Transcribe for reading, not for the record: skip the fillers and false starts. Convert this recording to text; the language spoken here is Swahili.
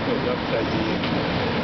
ปิดรับใจดี